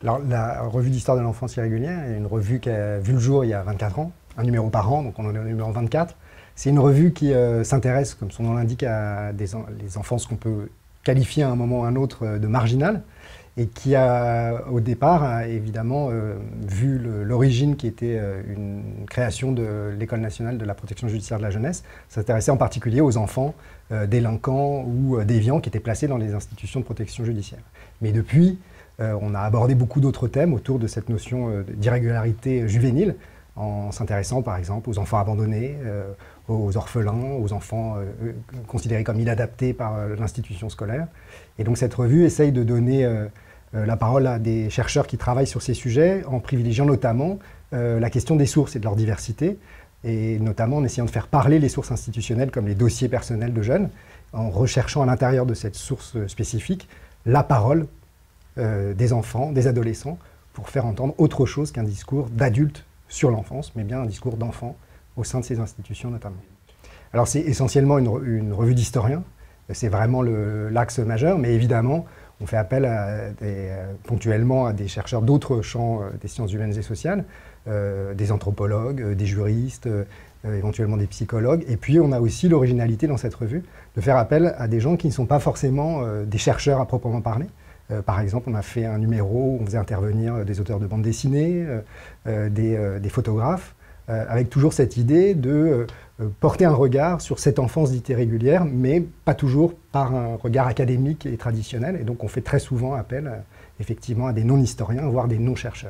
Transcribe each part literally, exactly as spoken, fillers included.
Alors, la revue d'histoire de l'enfance irrégulière est une revue qui a vu le jour il y a vingt-quatre ans, un numéro par an, donc on en est au numéro vingt-quatre. C'est une revue qui euh, s'intéresse, comme son nom l'indique, à des en les enfants, ce qu'on peut qualifier à un moment ou à un autre de marginal, et qui a, au départ, a évidemment euh, vu l'origine qui était euh, une création de l'École nationale de la protection judiciaire de la jeunesse, s'intéressait en particulier aux enfants euh, délinquants ou euh, déviants qui étaient placés dans les institutions de protection judiciaire. Mais depuis, euh, on a abordé beaucoup d'autres thèmes autour de cette notion euh, d'irrégularité juvénile, en s'intéressant par exemple aux enfants abandonnés, euh, aux orphelins, aux enfants euh, considérés comme inadaptés par euh, l'institution scolaire. Et donc cette revue essaye de donner euh, euh, la parole à des chercheurs qui travaillent sur ces sujets, en privilégiant notamment euh, la question des sources et de leur diversité, et notamment en essayant de faire parler les sources institutionnelles comme les dossiers personnels de jeunes, en recherchant à l'intérieur de cette source spécifique la parole euh, des enfants, des adolescents, pour faire entendre autre chose qu'un discours d'adultes sur l'enfance, mais bien un discours d'enfants au sein de ces institutions notamment. Alors c'est essentiellement une, une revue d'historiens, c'est vraiment l'axe majeur, mais évidemment on fait appel à des, euh, ponctuellement à des chercheurs d'autres champs euh, des sciences humaines et sociales, euh, des anthropologues, euh, des juristes, euh, éventuellement des psychologues, et puis on a aussi l'originalité dans cette revue de faire appel à des gens qui ne sont pas forcément euh, des chercheurs à proprement parler. Euh, par exemple, on a fait un numéro où on faisait intervenir des auteurs de bande dessinée, euh, euh, des, euh, des photographes, Euh, avec toujours cette idée de euh, porter un regard sur cette enfance dite irrégulière, mais pas toujours par un regard académique et traditionnel. Et donc on fait très souvent appel, euh, effectivement, à des non-historiens, voire des non-chercheurs.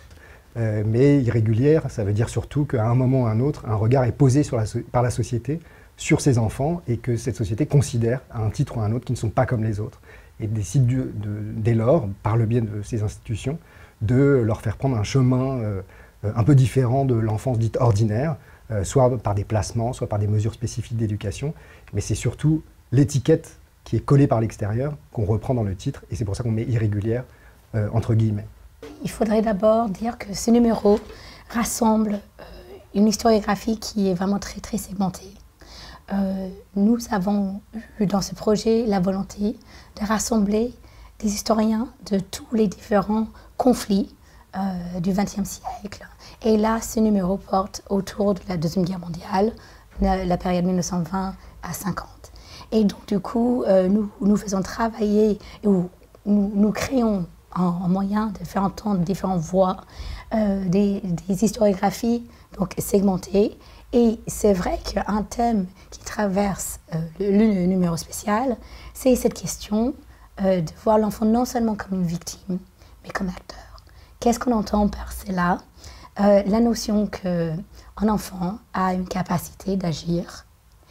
Euh, mais irrégulière, ça veut dire surtout qu'à un moment ou à un autre, un regard est posé sur la so par la société sur ces enfants, et que cette société considère, à un titre ou à un autre, qu'ils ne sont pas comme les autres, et décide de, de, dès lors, par le biais de ces institutions, de leur faire prendre un chemin euh, un peu différent de l'enfance dite ordinaire, euh, soit par des placements, soit par des mesures spécifiques d'éducation, mais c'est surtout l'étiquette qui est collée par l'extérieur qu'on reprend dans le titre, et c'est pour ça qu'on met irrégulière euh, entre guillemets. Il faudrait d'abord dire que ce numéro rassemble euh, une historiographie qui est vraiment très très segmentée. Euh, nous avons eu dans ce projet la volonté de rassembler des historiens de tous les différents conflits Euh, du vingtième siècle. Et là, ce numéro porte autour de la Deuxième Guerre mondiale, la, la période mille neuf cent vingt à cinquante. Et donc, du coup, euh, nous, nous faisons travailler, ou nous, nous créons un, un moyen de faire entendre différentes voix, euh, des, des historiographies donc, segmentées. Et c'est vrai qu'un thème qui traverse euh, le, le numéro spécial, c'est cette question euh, de voir l'enfant non seulement comme une victime, mais comme acteur. Qu'est-ce qu'on entend par cela? euh, La notion qu'un enfant a une capacité d'agir,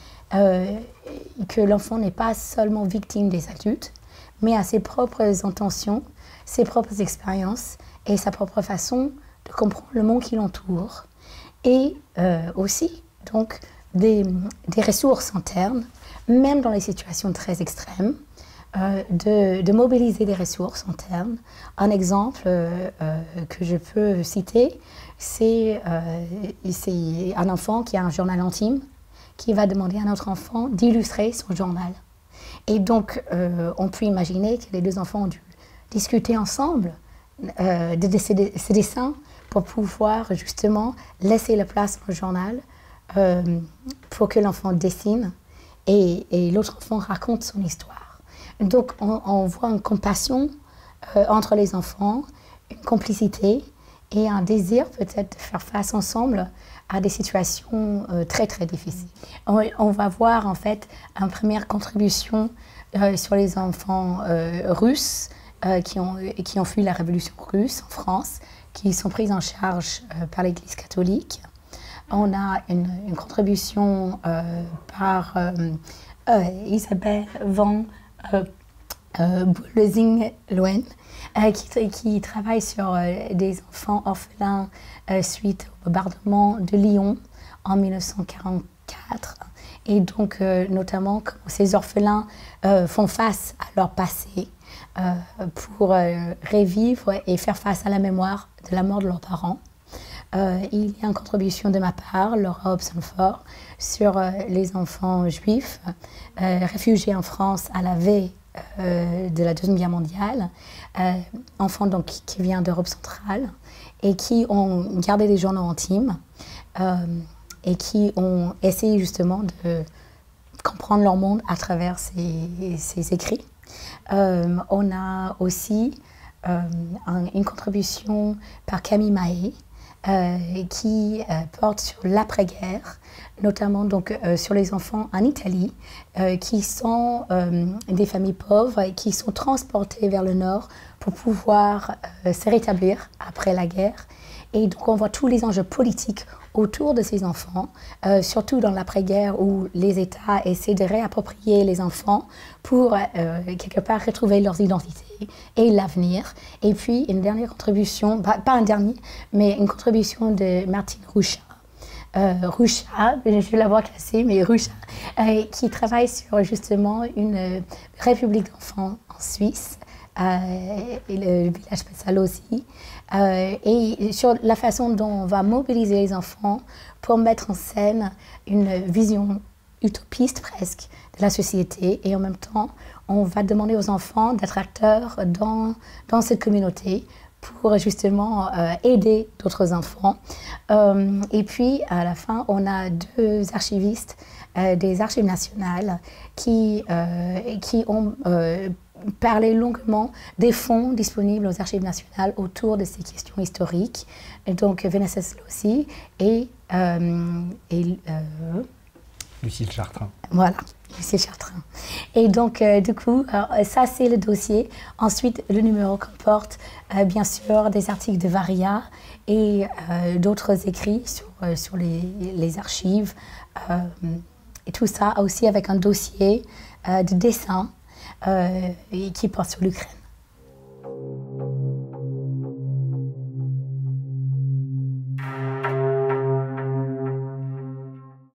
euh, que l'enfant n'est pas seulement victime des adultes, mais a ses propres intentions, ses propres expériences et sa propre façon de comprendre le monde qui l'entoure. Et euh, aussi, donc, des, des ressources internes, même dans les situations très extrêmes, Euh, de, de mobiliser des ressources internes. Un exemple euh, euh, que je peux citer, c'est euh, un enfant qui a un journal intime, qui va demander à un autre enfant d'illustrer son journal. Et donc, euh, on peut imaginer que les deux enfants ont dû discuter ensemble euh, de, de ces, ces dessins pour pouvoir justement laisser la place dans le journal euh, pour que l'enfant dessine et, et l'autre enfant raconte son histoire. Donc, on, on voit une compassion euh, entre les enfants, une complicité et un désir peut-être de faire face ensemble à des situations euh, très, très difficiles. On, on va voir en fait une première contribution euh, sur les enfants euh, russes euh, qui, ont, qui ont fui la révolution russe en France, qui sont pris en charge euh, par l'Église catholique. On a une, une contribution euh, par euh, euh, Isabelle Van Euh, euh, Boulezing-Loen, euh, qui, qui travaille sur euh, des enfants orphelins euh, suite au bombardement de Lyon en mille neuf cent quarante-quatre. Et donc, euh, notamment, comment ces orphelins euh, font face à leur passé euh, pour euh, revivre et faire face à la mémoire de la mort de leurs parents. Euh, il y a une contribution de ma part, Laura Hobson-Ford, sur euh, les enfants juifs euh, réfugiés en France à la veille euh, de la Deuxième Guerre mondiale, euh, enfants donc, qui, qui viennent d'Europe centrale et qui ont gardé des journaux intimes euh, et qui ont essayé justement de comprendre leur monde à travers ces, ces écrits. Euh, on a aussi euh, un, une contribution par Camille Mahé euh, qui euh, porte sur l'après-guerre, notamment donc, euh, sur les enfants en Italie euh, qui sont euh, des familles pauvres et qui sont transportés vers le nord pour pouvoir euh, se rétablir après la guerre. Et donc on voit tous les enjeux politiques autour de ces enfants, euh, surtout dans l'après-guerre où les États essaient de réapproprier les enfants pour euh, quelque part retrouver leurs identités et l'avenir. Et puis une dernière contribution, pas, pas un dernier, mais une contribution de Martine Rucha, euh, Rucha, je vais la voir cassée, mais Rucha, euh, qui travaille sur justement une euh, république d'enfants en Suisse, euh, et le village Pesalo aussi. Euh, et sur la façon dont on va mobiliser les enfants pour mettre en scène une vision utopiste presque de la société et en même temps on va demander aux enfants d'être acteurs dans, dans cette communauté pour justement euh, aider d'autres enfants. Euh, et puis à la fin on a deux archivistes euh, des Archives nationales qui, euh, qui ont euh, parler longuement des fonds disponibles aux Archives nationales autour de ces questions historiques. Et donc Vanessa Slossi et, euh, et euh, Lucille Chartrain. Voilà, Lucille Chartrain. Et donc euh, du coup, alors, ça c'est le dossier. Ensuite, le numéro comporte euh, bien sûr des articles de Varia et euh, d'autres écrits sur, euh, sur les, les archives. Euh, et tout ça aussi avec un dossier euh, de dessin Euh, et qui porte sur l'Ukraine.